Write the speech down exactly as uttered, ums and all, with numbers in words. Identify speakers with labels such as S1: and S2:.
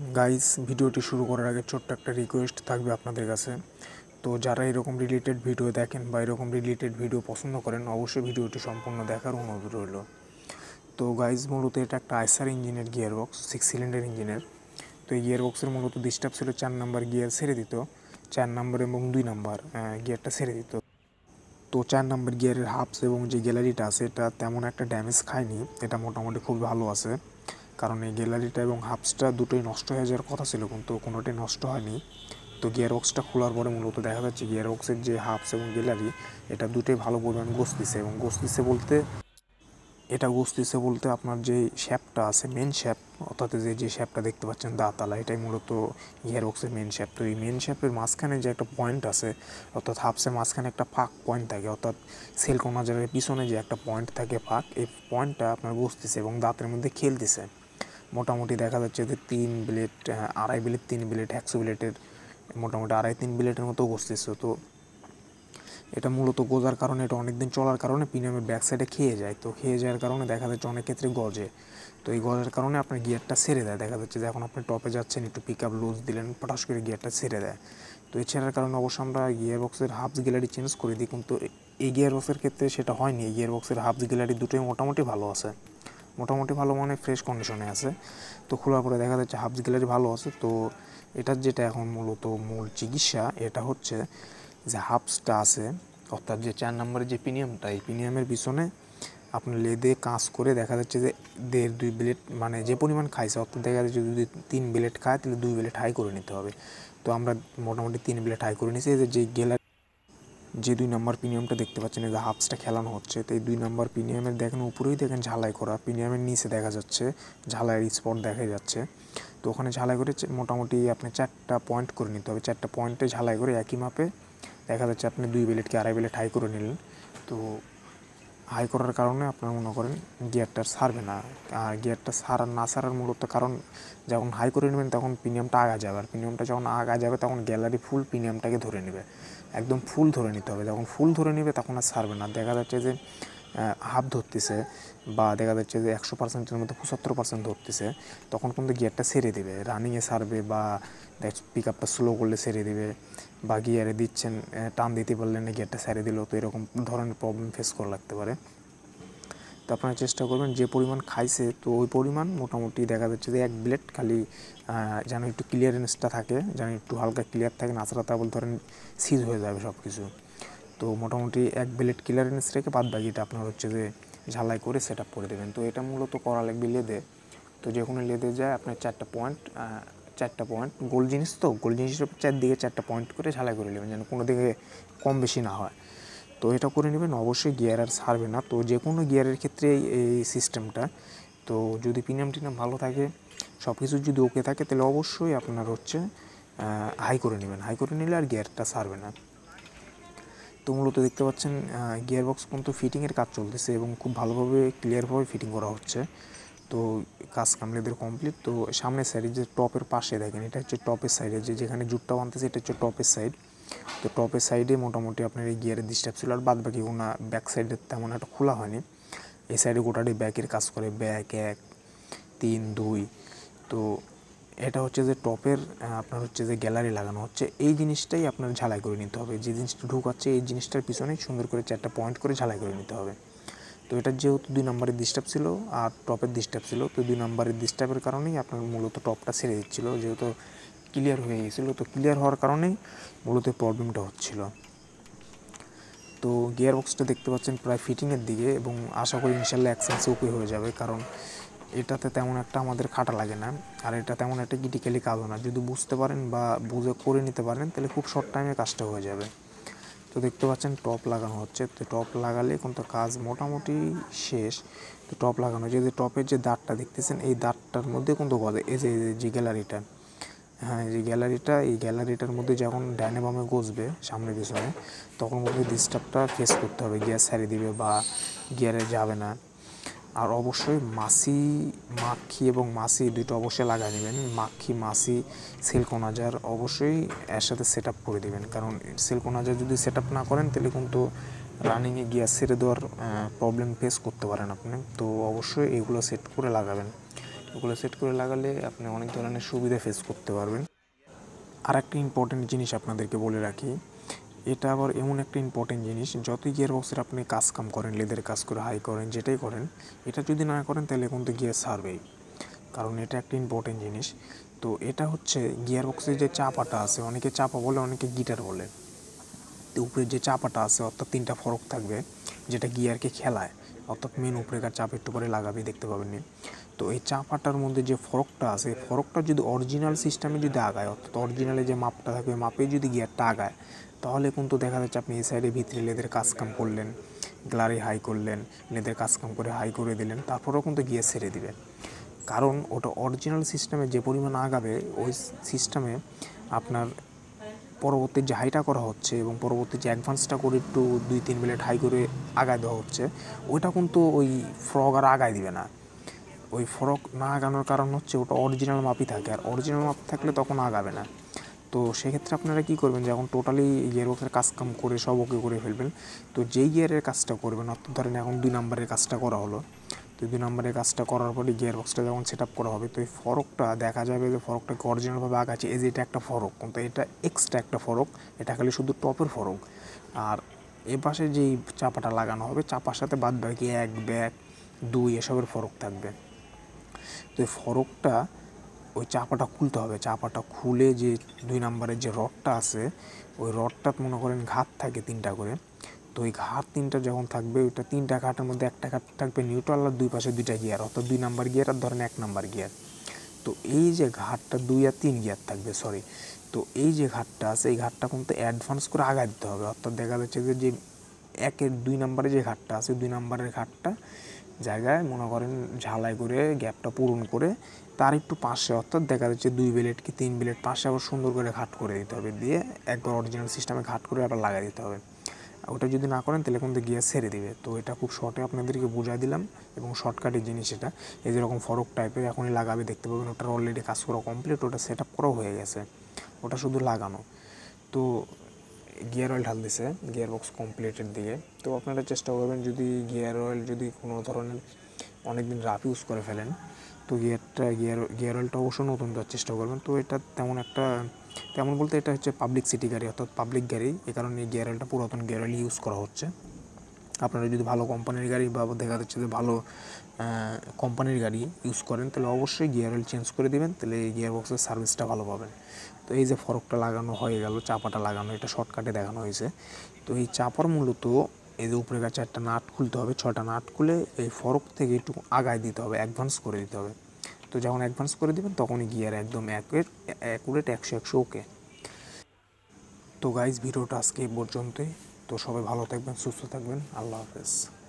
S1: Guys, ভিডিওটি শুরু করার আগে ছোট্ট একটা রিকোয়েস্ট থাকবে আপনাদের কাছে। তো যারা এরকম রিলেটেড ভিডিও দেখেন বা এরকম রিলেটেড ভিডিও পছন্দ করেন, অবশ্যই ভিডিওটি সম্পূর্ণ দেখার অনুরোধ রইল। তো গাইস, মূলত এটা একটা আইসার ইঞ্জিনের গিয়ার বক্স, সিক্স সিলিন্ডার ইঞ্জিনের। তো এই গিয়ার বক্সের মূলত ডিস্টার্ব ছিল চার নাম্বার গিয়ার ছেড়ে দিত, চার নাম্বার এবং দুই নাম্বার গিয়ারটা ছেড়ে দিত। তো চার নাম্বার গিয়ারের হাফস এবং যে গ্যালারিটা আছে এটা তেমন একটা ড্যামেজ খায়নি, এটা মোটামুটি খুব ভালো আছে। কারণ এই গ্যালারিটা এবং হাফসটা দুটোই নষ্ট হয়ে যাওয়ার কথা ছিল, কিন্তু কোনোটাই নষ্ট হয়নি। তো গিয়ার বক্সটা খোলার পরে মূলত দেখা যাচ্ছে গিয়ার বক্সের যে হাফস এবং গ্যালারি এটা দুটোই ভালো পরিমাণ গসতিছে, এবং গসতিছে বলতে এটা গসতিছে বলতে আপনার যে শ্যাপটা আছে, মেন শ্যাপ, অর্থাৎ যে যে শ্যাপটা দেখতে পাচ্ছেন দাঁতালা, এটাই মূলত গিয়ার বক্সের মেন শ্যাপ। তো এই মেন শ্যাপের মাঝখানে যে একটা পয়েন্ট আছে, অর্থাৎ হাফসের মাঝখানে একটা ফাঁক পয়েন্ট থাকে, অর্থাৎ সেলকোনাজারের পিছনে যে একটা পয়েন্ট থাকে ফাঁক, এই পয়েন্টটা আপনার গসতিছে এবং দাঁতের মধ্যে খেলতেছে। মোটামুটি দেখা যাচ্ছে যে তিন ব্লেড, আড়াই ব্লেড, তিন ব্লেড, একশো ব্লেডের মোটামুটি আড়াই তিন ব্লেডের মতো গসতেছে। তো এটা মূলত গোজার কারণে, এটা অনেক দিন চলার কারণে পিনিয়ামের ব্যাক সাইডে খেয়ে যায়। তো খেয়ে যাওয়ার কারণে দেখা যাচ্ছে অনেক ক্ষেত্রে গজে। তো এই গজার কারণে আপনার গিয়ারটা ছেড়ে দেয়। দেখা যাচ্ছে যে এখন আপনি টপে যাচ্ছেন, একটু পিক আপ লুজ দিলেন, পটাশ করে গিয়ারটা ছেড়ে দেয়। তো এই ছেড়ার কারণে অবশ্য আমরা গিয়ার বক্সের হাফস গ্যালারি চেঞ্জ করে দিই, কিন্তু এই গিয়ার বক্সের ক্ষেত্রে সেটা হয়নি। এই গিয়ার বক্সের হাফস গ্যালারি দুটোই মোটামুটি ভালো আছে, মোটামুটি ভালো মানে ফ্রেশ কন্ডিশনে আছে। তো খোলার পরে দেখা যাচ্ছে হাফস গ্যালারি ভালো আছে। তো এটার যেটা এখন মূলত মূল চিকিৎসা, এটা হচ্ছে যে হাফসটা আছে, অর্থাৎ যে চার নম্বরের যে পিনিয়ামটা, এই পিনিয়ামের পিছনে আপনার লেদে কাজ করে দেখা যাচ্ছে যে দেড় দুই ব্লেড, মানে যে পরিমাণ খাইছে, অর্থাৎ দেখা যাচ্ছে যদি তিন ব্লেড খায় তাহলে দুই ব্লেড হাই করে নিতে হবে। তো আমরা মোটামুটি তিন ব্লেড হাই করে নিয়েছি। যে গ্যালারি যে দুই নম্বর পিনিয়ামটা দেখতে পাচ্ছেন, এই যে হাফসটা খেলানো হচ্ছে, তো এই দুই নম্বর পিনিয়ামের দেখেন উপরেই দেখেন ঝালাই করা, পিনিয়ামের নিচে দেখা যাচ্ছে ঝালাইয়ের স্পট দেখা যাচ্ছে। তো ওখানে ঝালাই করে মোটামুটি আপনি চারটা পয়েন্ট করে নিতে হবে। চারটা পয়েন্টে ঝালাই করে একই মাপে দেখা যাচ্ছে আপনি দুই ব্লেডকে আড়াই ব্লেড হাই করে নিলেন। তো হাই করার কারণে আপনার মনে করেন গিয়ারটা ছাড়বে না। আর গিয়ারটা ছাড়ার না ছাড়ার মূলত কারণ, যখন হাই করে নেবেন তখন পিনিয়ামটা আগা যাবে, আর পিনিয়ামটা যখন আগা যাবে তখন গ্যালারি ফুল পিনিয়ামটাকে ধরে নেবে, একদম ফুল ধরে নিতে হবে। যখন ফুল ধরে নেবে তখন আর ছাড়বে না। দেখা যাচ্ছে যে হাফ ধরতেছে, বা দেখা যাচ্ছে যে একশো পার্সেন্টের মধ্যে পঁচাত্তর পার্সেন্ট ধরতেছে, তখন কিন্তু গিয়ারটা ছেড়ে দেবে, রানিংয়ে ছাড়বে, বা পিক আপটা স্লো করলে ছেড়ে দেবে, বা গিয়ারে দিচ্ছেন টান দিতে পারলেন না, গিয়ারটা ছেড়ে দিল। তো এরকম ধরনের প্রবলেম ফেস করা লাগতে পারে। তো আপনারা চেষ্টা করবেন যে পরিমাণ খাইছে, তো ওই পরিমাণ মোটামুটি দেখা যাচ্ছে যে এক ব্লেড খালি যেন একটু ক্লিয়ারেন্সটা থাকে, যেন একটু হালকা ক্লিয়ার থাকে, নাচড়া তা বলে ধরেন সিজ হয়ে যাবে সব কিছু। তো মোটামুটি এক ব্লেড ক্লিয়ারেন্স রেখে বাদ বাকিটা আপনার হচ্ছে যে ঝালাই করে সেট আপ করে দেবেন। তো এটা মূলত করা লাগবে লেদে। তো যে কোনো লেদে যায় আপনার চারটা পয়েন্ট, চারটা পয়েন্ট গোল জিনিস, তো গোল জিনিসের চারদিকে চারটা পয়েন্ট করে ঝালাই করে নেবেন, যেন কোনো দিকে কম বেশি না হয়। তো এটা করে নেবেন, অবশ্যই গিয়ার আর ছাড়বে না। তো যে কোনো গিয়ারের ক্ষেত্রে এই সিস্টেমটা, তো যদি পিনিয়াম টিনাম ভালো থাকে, সব কিছু যদি ওকে থাকে, তাহলে অবশ্যই আপনার হচ্ছে হাই করে নেবেন। হাই করে নিলে আর গিয়ারটা ছাড়বে না। তো মূলত দেখতে পাচ্ছেন গিয়ার বক্স কিন্তু ফিটিংয়ের কাজ চলতেছে এবং খুব ভালোভাবে ক্লিয়ারভাবে ফিটিং করা হচ্ছে। তো কাজ কামলেদের কমপ্লিট। তো সামনের সাইডে যে টপের পাশে দেখেন, এটা হচ্ছে টপের সাইডে, যে যেখানে জুটটা বানতেছে এটা হচ্ছে টপের সাইড। তো টপের সাইডে মোটামুটি আপনার এই গিয়ারের ডিস্টার্ব ছিল, আর বাদ বাকি কোনো ব্যাক সাইডে তেমন একটা খোলা হয়নি। এই সাইডে গোটাটি ব্যাকের কাজ করে, ব্যাক এক তিন দুই। তো এটা হচ্ছে যে টপের আপনার হচ্ছে যে গ্যালারি লাগানো হচ্ছে, এই জিনিসটাই আপনার ঝালাই করে নিতে হবে। যে জিনিসটা ঢুকাচ্ছে এই জিনিসটার পিছনেই সুন্দর করে চারটা পয়েন্ট করে ঝালাই করে নিতে হবে। তো এটার যেহেতু দুই নম্বরের ডিস্টার্ব ছিল আর টপের ডিস্টার্ব ছিল, তো দুই নম্বরের ডিস্টার্বের কারণেই আপনার মূলত টপটা ছেড়ে দিচ্ছিল, যেহেতু ক্লিয়ার হয়ে গিয়েছিলো। তো ক্লিয়ার হওয়ার কারণেই মূলত প্রবলেমটা হচ্ছিল। তো গিয়ার বক্সটা দেখতে পাচ্ছেন প্রায় ফিটিংয়ের দিকে, এবং আশা করি ইনশাল্লাহ অ্যাকসেন্সে ওকে হয়ে যাবে, কারণ এটাতে তেমন একটা আমাদের খাটা লাগে না, আর এটা তেমন একটা ক্রিটিক্যালি কাজও না। যদি বুঝতে পারেন বা বুঝে করে নিতে পারেন তাহলে খুব শর্ট টাইমে কাজটা হয়ে যাবে। তো দেখতে পাচ্ছেন টপ লাগানো হচ্ছে। তো টপ লাগালে কিন্তু কাজ মোটামুটি শেষ। তো টপ লাগানো, যে যে টপের যে দাঁতটা দেখতেছেন, এই দাঁতটার মধ্যে কিন্তু গজে, এই যে যে গ্যালারিটা, হ্যাঁ এই যে গ্যালারিটা, এই গ্যালারিটার মধ্যে যখন ডাইনে বামে গজবে সামনে পিছনে, তখন কিন্তু ডিস্টার্বটা ফেস করতে হবে, গিয়ার ছাড়িয়ে দিবে বা গিয়ারে যাবে না। আর অবশ্যই মাছি, মাখি এবং মাছি দুটো অবশ্যই লাগাই নেবেন। মাখি মাছি সিলকোনাজার অবশ্যই এর সাথে সেট আপ করে দেবেন, কারণ সিলকোনাজার যদি সেট আপ না করেন তাহলে কিন্তু রানিংয়ে গিয়ার ছেড়ে দেওয়ার প্রবলেম ফেস করতে পারেন আপনি। তো অবশ্যই এগুলো সেট করে লাগাবেন। ওগুলো সেট করে লাগালে আপনি অনেক ধরনের সুবিধা ফেস করতে পারবেন। আর একটা ইম্পর্টেন্ট জিনিস আপনাদেরকে বলে রাখি, এটা আবার এমন একটা ইম্পর্টেন্ট জিনিস, যতই গিয়ার বক্সের আপনি কাজ কাম করেন, লেদের কাজ করে হাই করেন, যেটাই করেন, এটা যদি না করেন তাহলে কিন্তু গিয়ার ছাড়বেই, কারণ এটা একটা ইম্পর্টেন্ট জিনিস। তো এটা হচ্ছে গিয়ার বক্সের যে চাপাটা আছে, অনেকে চাপা বলে, অনেকে গিটার বলে। তো উপরে যে চাপাটা আছে অর্থাৎ তিনটা ফরক থাকবে, যেটা গিয়ারকে খেলায়, অর্থাৎ মেন উপরেকার চাপ একটু পরে লাগাবে, দেখতে পাবেন। তো এই চাপাটার মধ্যে যে ফরকটা আছে, ফরকটা যদি অরিজিনাল সিস্টেমে যদি আগায়, অর্থাৎ অরিজিনালে যে মাপটা থাকবে মাপে যদি গিয়ারটা আগায়, তাহলে কিন্তু দেখা যাচ্ছে আপনি এই সাইডে ভিতরে লেদের কাজকাম করলেন, গ্লারি হাই করলেন, লেদের কাজকাম করে হাই করে দিলেন, তারপরেও কিন্তু গিয়ার ছেড়ে দিবে। কারণ ওটা অরিজিনাল সিস্টেমে যে পরিমাণ আগাবে, ওই সিস্টেমে আপনার পরবর্তী যে হাইটা করা হচ্ছে এবং পরবর্তী যে অ্যাডভান্সটা করে একটু দুই তিন মিনিট হাই করে আগায় দেওয়া হচ্ছে, ওইটা কিন্তু ওই ফ্রগ আর আগায় দিবে না। ওই ফরক না আগানোর কারণ হচ্ছে ওটা অরিজিনাল মাপই থাকে, আর অরিজিনাল মাপ থাকলে তখন আগাবে না। তো সেক্ষেত্রে আপনারা কী করবেন, যখন টোটালি গিয়ারবক্সের কাজকাম করে সব ওকে করে ফেলবেন, তো যেই গিয়ারের কাজটা করবেন, অর্থাৎ ধরেন এখন দুই নম্বরের কাজটা করা হলো, তো দুই নম্বরের কাজটা করার পরে গিয়ারবক্সটা যখন সেট আপ করা হবে, তো এই ফরকটা দেখা যাবে যে ফরকটাকে অরিজিনালভাবে আগাচ্ছে, এই যে এটা একটা ফরক, কিন্তু এটা এক্সট্রা একটা ফরক, এটা খালি শুধু টপের ফরক। আর এ পাশে যেই চাপাটা লাগানো হবে, চাপার সাথে বাদ বাকি এক ব্যাক দুই এসবের ফরক থাকবে। তো এই ফরকটা ওই চাপাটা খুলতে হবে, চাপাটা খুলে যে দুই নম্বরের যে রডটা আছে, ওই রডটা মনে করেন ঘাত থাকে তিনটা করে, তো ওই ঘাট তিনটা যখন থাকবে, ওইটা তিনটা ঘাটের মধ্যে একটা ঘাট থাকবে নিউট্রাল, আর দুই পাশে দুইটা গিয়ার, অর্থাৎ দুই নাম্বার গিয়ার আর ধরেন এক নাম্বার গিয়ার। তো এই যে ঘাটটা দুই আর তিন গিয়ার থাকবে, সরি, তো এই যে ঘাটটা আছে, এই ঘাটটা কিন্তু অ্যাডভান্স করে আগায় দিতে হবে, অর্থাৎ দেখা যাচ্ছে যে যে একের দুই নম্বরে যে ঘাটটা আছে, দুই নম্বরের ঘাটটা জায়গায় মনে করেন ঝালাই করে গ্যাপটা পূরণ করে তার একটু পাশে, অর্থাৎ দেখা যাচ্ছে দুই বেলেট কি তিন বেলেট পাশে আবার সুন্দর করে ঘাট করে দিতে হবে, দিয়ে একবার অরিজিনাল সিস্টেমে ঘাট করে আবার লাগাই দিতে হবে। ওটা যদি না করেন তাহলে কিন্তু গিয়ার ছেড়ে দিবে। তো এটা খুব শর্টে আপনাদেরকে বুঝাই দিলাম এবং শর্টকাটের জিনিস এটা। এই যেরকম ফরক টাইপের এখনই লাগাবে, দেখতে পাবেন ওটার অলরেডি কাজ করা কমপ্লিট, ওটা সেট আপ করাও হয়ে গেছে, ওটা শুধু লাগানো। তো গিয়ার অয়েল ঢাল দিছে গিয়ার বক্স কমপ্লিটের দিকে। তো আপনারা চেষ্টা করবেন, যদি গিয়ার অয়েল যদি কোনো ধরনের অনেক দিন রাফ ইউজ করে ফেলেন, তো গিয়ারটা গিয়ার গিয়ার অয়েলটা অবশ্যই নতুন দেওয়ার চেষ্টা করবেন। তো এটা তেমন একটা তেমন বলতে এটা হচ্ছে পাবলিক সিটি গাড়ি, অর্থাৎ পাবলিক গাড়ি, এই কারণে এই গিয়ার অয়েলটা পুরাতন গিয়ার অয়েল ইউজ করা হচ্ছে। আপনারা যদি ভালো কোম্পানির গাড়ি বা দেখা যাচ্ছে যে ভালো কোম্পানির গাড়ি ইউজ করেন, তাহলে অবশ্যই গিয়ার অয়েল চেঞ্জ করে দেবেন, তাহলে এই গিয়ার বক্সের সার্ভিসটা ভালো পাবেন। তো এই যে ফরকটা লাগানো হয়ে গেল, চাপাটা লাগানো, এটা শর্টকাটে দেখানো হয়েছে। তো এই চাপার মূলত এই যে উপরে কাছে একটা নাট খুলতে হবে, ছটা নাট খুলে এই ফরক থেকে একটু আগায় দিতে হবে, অ্যাডভান্স করে দিতে হবে। তো যখন অ্যাডভান্স করে দেবেন তখনই গিয়ার একদম অ্যাকুরেট অ্যাকুরেট একশো একশো ওকে। তো গাইজ ভিডিওটা আজকে এই পর্যন্তই। তো সবাই ভালো থাকবেন, সুস্থ থাকবেন, আল্লাহ হাফেজ।